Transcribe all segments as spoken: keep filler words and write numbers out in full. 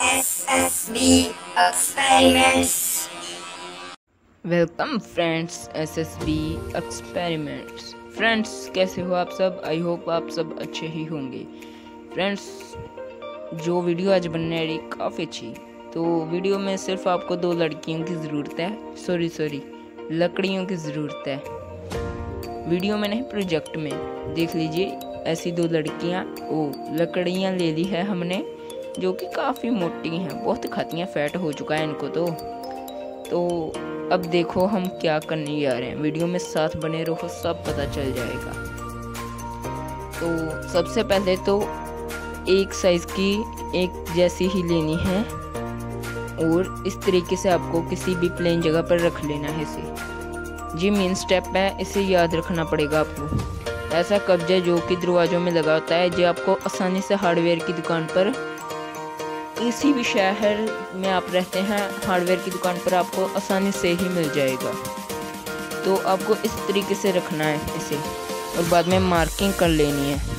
S S B Experiments. Welcome friends S S B experiments. Friends कैसे हो आप सब? आई होप आप सब अच्छे ही होंगे। फ्रेंड्स जो वीडियो आज बनने रही काफ़ी अच्छी, तो वीडियो में सिर्फ आपको दो लड़कियों की ज़रूरत है, सॉरी सॉरी लकड़ियों की ज़रूरत है। वीडियो में नहीं, प्रोजेक्ट में। देख लीजिए, ऐसी दो लड़कियां ओ लकड़ियां ले ली है हमने, जो कि काफ़ी मोटी हैं, बहुत खाती हैं, फैट हो चुका है इनको तो तो अब देखो हम क्या करने जा रहे हैं। वीडियो में साथ बने रहो, सब पता चल जाएगा। तो सबसे पहले तो एक साइज़ की एक जैसी ही लेनी है और इस तरीके से आपको किसी भी प्लेन जगह पर रख लेना है इसे। जी मेन स्टेप है, इसे याद रखना पड़ेगा आपको। ऐसा कब्जा जो कि दरवाजों में लगा होता है, जो आपको आसानी से हार्डवेयर की दुकान पर, किसी भी शहर में आप रहते हैं, हार्डवेयर की दुकान पर आपको आसानी से ही मिल जाएगा। तो आपको इस तरीके से रखना है इसे और बाद में मार्किंग कर लेनी है।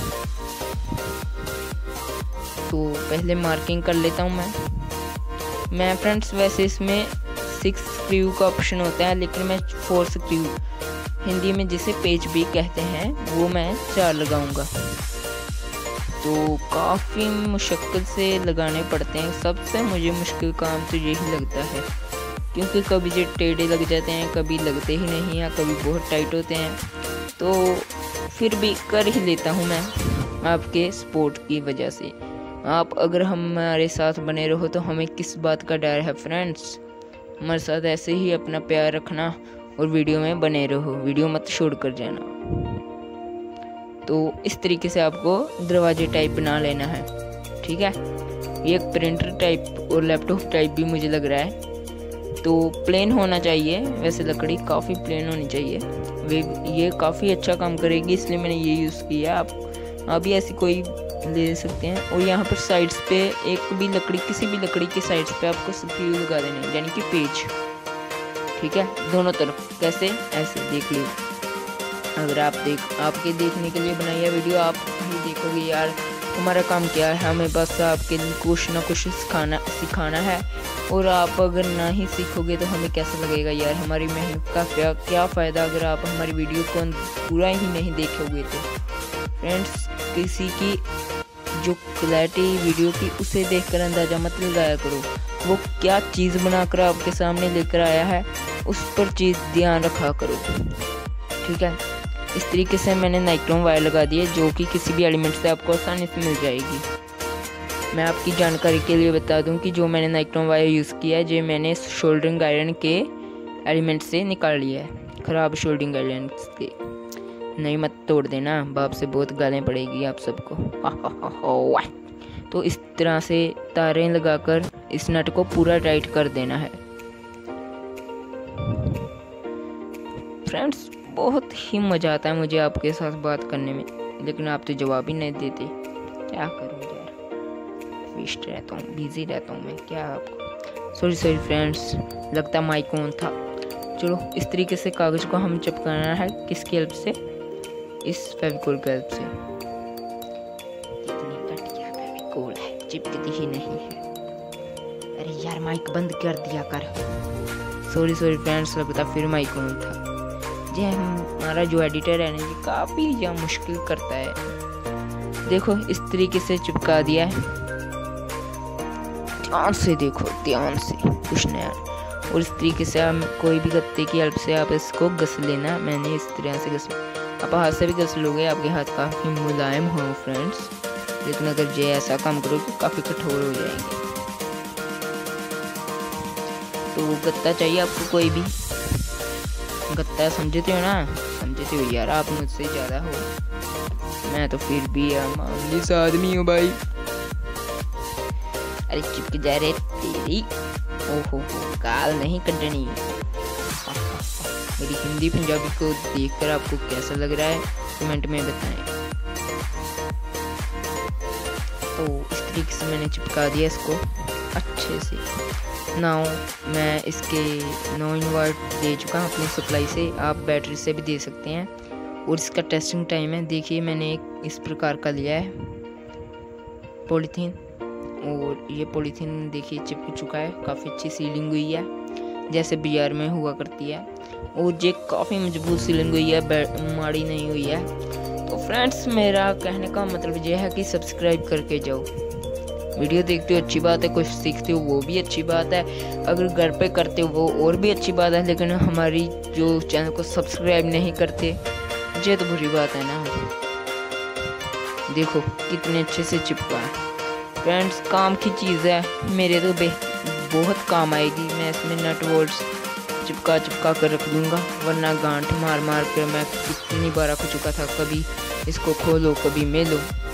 तो पहले मार्किंग कर लेता हूँ मैं मैं फ्रेंड्स वैसे इसमें सिक्स स्क्रू का ऑप्शन होता है, लेकिन मैं फोर स्क्रू, हिंदी में जिसे पेच भी कहते हैं, वो मैं चार लगाऊंगा। तो काफ़ी मुश्किल से लगाने पड़ते हैं। सबसे मुझे मुश्किल काम तो यही लगता है, क्योंकि कभी ये टेढ़े लग जाते हैं, कभी लगते ही नहीं, या कभी बहुत टाइट होते हैं। तो फिर भी कर ही लेता हूँ मैं, आपके सपोर्ट की वजह से। आप अगर हमारे साथ बने रहो तो हमें किस बात का डर है फ्रेंड्स। हमारे साथ ऐसे ही अपना प्यार रखना और वीडियो में बने रहो, वीडियो मत छोड़ कर जाना। तो इस तरीके से आपको दरवाजे टाइप बना लेना है, ठीक है। ये एक प्रिंटर टाइप और लैपटॉप टाइप भी मुझे लग रहा है। तो प्लेन होना चाहिए, वैसे लकड़ी काफ़ी प्लेन होनी चाहिए, वे ये काफ़ी अच्छा काम करेगी, इसलिए मैंने ये यूज़ किया। आप आप भी ऐसी कोई ले सकते हैं। और यहाँ पर साइड्स पे एक भी लकड़ी, किसी भी लकड़ी के साइड्स पे आपको स्क्रू लगा देने हैं, यानी कि पेच, ठीक है, दोनों तरफ। कैसे? ऐसे देख लीजिए। अगर आप देख आपके देखने के लिए बनाई है वीडियो, आप ही देखोगे यार हमारा काम क्या है, हमें बस आपके लिए कुछ ना कुछ सिखाना सिखाना है। और आप अगर ना ही सीखोगे तो हमें कैसा लगेगा यार, हमारी मेहनत का क्या क्या फ़ायदा अगर आप हमारी वीडियो को पूरा ही नहीं देखोगे तो। फ्रेंड्स किसी की जो क्लैरिटी वीडियो की, उसे देखकर अंदाज़ा मत लगाया करो, वो क्या चीज़ बनाकर आपके सामने लेकर आया है, उस पर चीज़ ध्यान रखा करो, ठीक है। इस तरीके से मैंने नाइक्रोम वायर लगा दी है, जो कि किसी भी एलिमेंट से आपको आसानी से मिल जाएगी। मैं आपकी जानकारी के लिए बता दूं कि जो मैंने नाइक्रोम वायर यूज़ किया है, जो मैंने शोल्डरिंग आयरन के एलिमेंट से निकाल लिया है, ख़राब शोल्डरिंग आयरन के। नहीं मत तोड़ देना, बाप से बहुत गालें पड़ेगी आप सबको। तो इस तरह से तारें लगाकर इस नट को पूरा टाइट कर देना है। फ्रेंड्स बहुत ही मज़ा आता है मुझे आपके साथ बात करने में, लेकिन आप तो जवाब ही नहीं देते। क्या करूँ यार, व्यस्त रहता हूँ, बिजी रहता हूँ मैं, क्या आपको सॉरी सॉरी फ्रेंड्स, लगता माइक ऑन था। चलो इस तरीके से कागज़ को हम चिपकाना है, किसकी हेल्प से? इस फेविकोल की हेल्प से। कितनी घटिया फेविकोल है, चिपकती ही नहीं है। अरे यार माइक बंद कर दिया कर। सॉरी सॉरी फ्रेंड्स, लगता फिर माइक ऑन था। जी हमारा जो एडिटर है ना, ये काफ़ी या मुश्किल करता है। देखो इस तरीके से चिपका दिया है, ध्यान से देखो, ध्यान से, कुछ नया। और इस तरीके से हम कोई भी गत्ते की हेल्प से आप इसको घस लेना। मैंने इस तरह से घस, आप हाथ से भी घस लोगे, आपके हाथ काफ़ी मुलायम हो फ्रेंड्स, लेकिन अगर ये ऐसा काम करो तो काफ़ी कठोर हो जाएंगे। तो गत्ता चाहिए आपको, कोई भी गत्ता, समझते हो ना? समझते हो यार, आप मुझसे ज़्यादा हो, मैं तो फिर भी मामूली सा आदमी हूँ भाई। अरे चिपक जा रहे तेरी, ओहो हो, गाल नहीं कटनी। मेरी हिंदी पंजाबी को देखकर आपको कैसा लग रहा है, कमेंट में बताएं। तो इस तरीके से मैंने चिपका दिया इसको अच्छे से। नाउ मैं इसके नौ इनवर्ट दे चुका हूँ अपनी सप्लाई से, आप बैटरी से भी दे सकते हैं। और इसका टेस्टिंग टाइम है, देखिए मैंने एक इस प्रकार का लिया है पॉलीथीन, और ये पॉलीथीन देखिए चिपक चुका है, काफ़ी अच्छी सीलिंग हुई है जैसे बिहार में हुआ करती है, और ये काफ़ी मजबूत सीलिंग हुई है, माड़ी नहीं हुई है। तो फ्रेंड्स मेरा कहने का मतलब ये है कि सब्सक्राइब करके जाओ, वीडियो देखते हो अच्छी बात है, कुछ सीखते हो वो भी अच्छी बात है, अगर घर पे करते हो वो और भी अच्छी बात है, लेकिन हमारी जो चैनल को सब्सक्राइब नहीं करते ये तो बुरी बात है ना। देखो कितने अच्छे से चिपका है फ्रेंड्स, काम की चीज़ है, मेरे तो बहुत काम आएगी। मैं इसमें नट बोल्ट्स चिपका चिपका कर रख दूंगा, वरना गांठ मार मार कर मैं कितनी बार रख चुका था, कभी इसको खोलो कभी मेलो।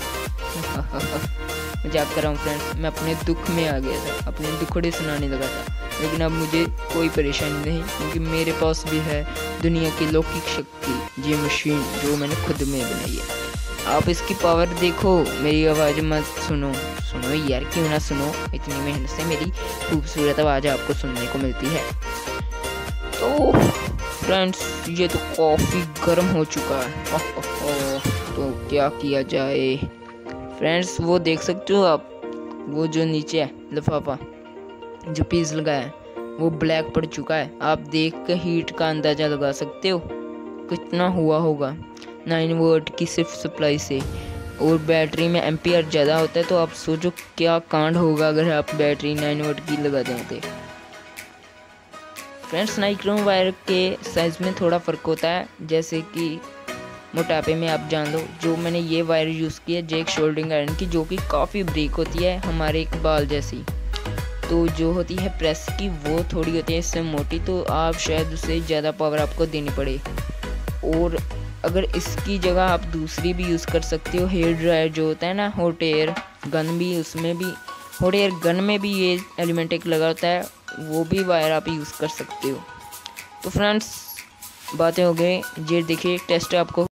मजाक कर रहा हूँ फ्रेंड्स, मैं अपने दुख में आ गया था, अपने दुखड़े सुनाने लगा था, लेकिन अब मुझे कोई परेशानी नहीं, क्योंकि मेरे पास भी है दुनिया की लौकिक शक्ति, ये मशीन जो मैंने खुद में बनाई है। आप इसकी पावर देखो, मेरी आवाज़ मत सुनो, सुनो यार क्यों ना सुनो, इतनी मेहनत से मेरी खूबसूरत आवाज़ आपको सुनने को मिलती है। तो फ्रेंड्स ये तो काफ़ी गर्म हो चुका है, ओ, ओ, ओ, तो क्या किया जाए फ्रेंड्स, वो देख सकते हो आप, वो जो नीचे है लिफाफा जो पीस लगा है वो ब्लैक पड़ चुका है, आप देख कर हीट का अंदाज़ा लगा सकते हो कितना हुआ होगा नाइन वोल्ट की सिर्फ सप्लाई से, और बैटरी में एम्पियर ज़्यादा होता है, तो आप सोचो क्या कांड होगा अगर आप बैटरी नाइन वोल्ट की लगा दें। फ्रेंड्स नाइक्रोम वायर के साइज़ में थोड़ा फ़र्क होता है, जैसे कि मोटापे में आप जान लो, जो मैंने ये वायर यूज़ की है जैक शोल्डरिंग आयरन की, जो कि काफ़ी ब्रीक होती है हमारे एक बाल जैसी, तो जो होती है प्रेस की वो थोड़ी होती है इससे मोटी, तो आप शायद उससे ज़्यादा पावर आपको देनी पड़े। और अगर इसकी जगह आप दूसरी भी यूज़ कर सकते हो, हेयर ड्रायर जो होता है ना, हॉट एयर गन भी, उसमें भी हॉट एयर गन में भी ये एलिमेंट एक लगा होता है, वो भी वायर आप यूज़ कर सकते हो। तो फ्रेंड्स बातें हो गई, ये देखिए टेस्ट आपको